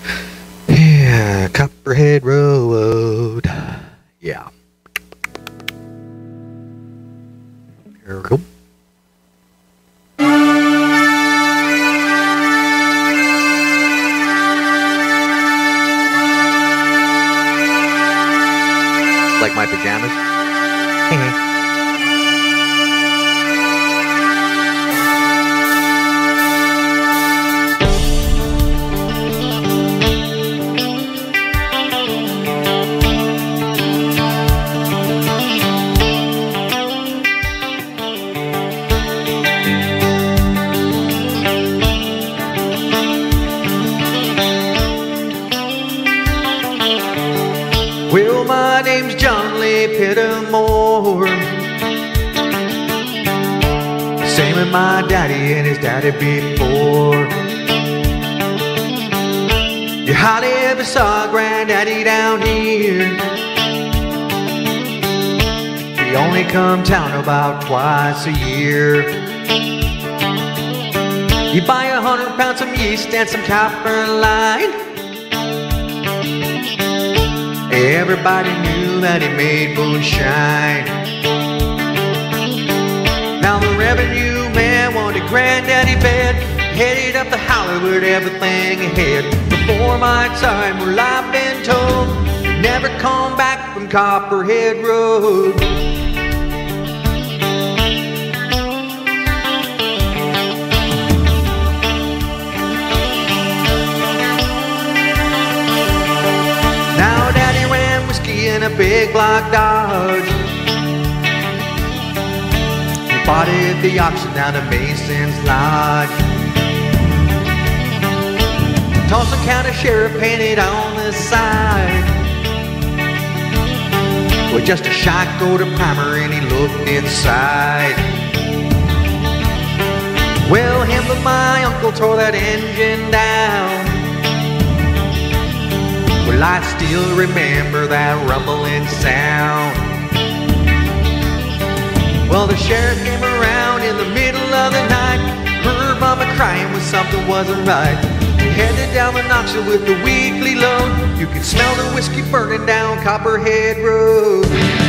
Yeah, Copperhead Road. Yeah. Here we go. Like my pajamas. Well, my name's John Lee Pittamore, same as my daddy and his daddy before. You hardly ever saw Granddaddy down here. He only come town about twice a year. You buy 100 pounds of yeast and some copper line. Everybody knew that he made moonshine. Now the revenue man wanted Granddaddy bad, headed up to Hollywood, everything ahead. Before my time, well, I've been told, never come back from Copperhead Road. Now Daddy ran whiskey in a big block Dodge. He bought it at the auction down at Mason's Lodge. Tulsa County Sheriff painted on the side with just a shot coat of primer, and he looked inside. Well, him and my uncle tore that engine down. Well, I still remember that rumbling sound. Well, the sheriff came around in the middle of the night, heard Mama crying when something wasn't right. He headed down the Knoxville with the weekly load. You could smell the whiskey burning down Copperhead Road.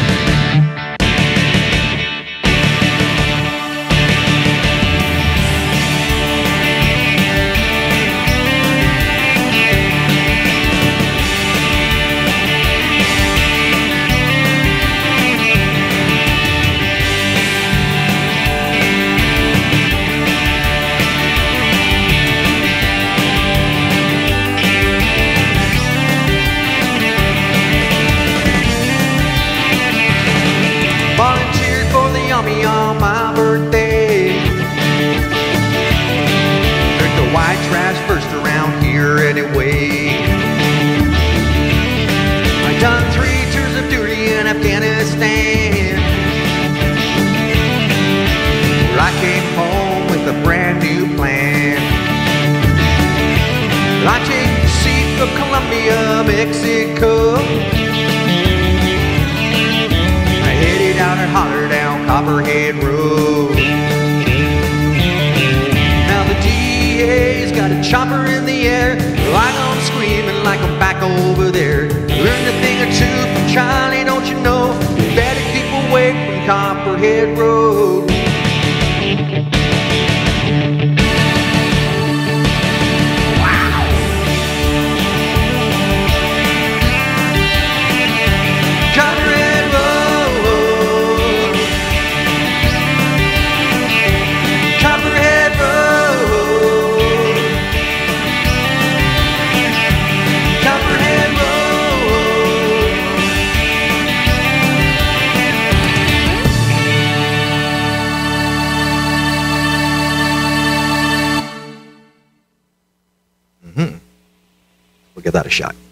Volunteered for the army on my birthday. Took the white trash first around here anyway. I done 3 tours of duty in Afghanistan. Well, I came home with a brand new plan. Well, I take the seat of Colombia, Mexico. Headed out and holler down Copperhead Road. Now the DA's got a chopper in the air, like I'm screaming like I'm back over there. Learned a thing or two from Charlie, don't you know? You better keep away from Copperhead Road. We'll give that a shot.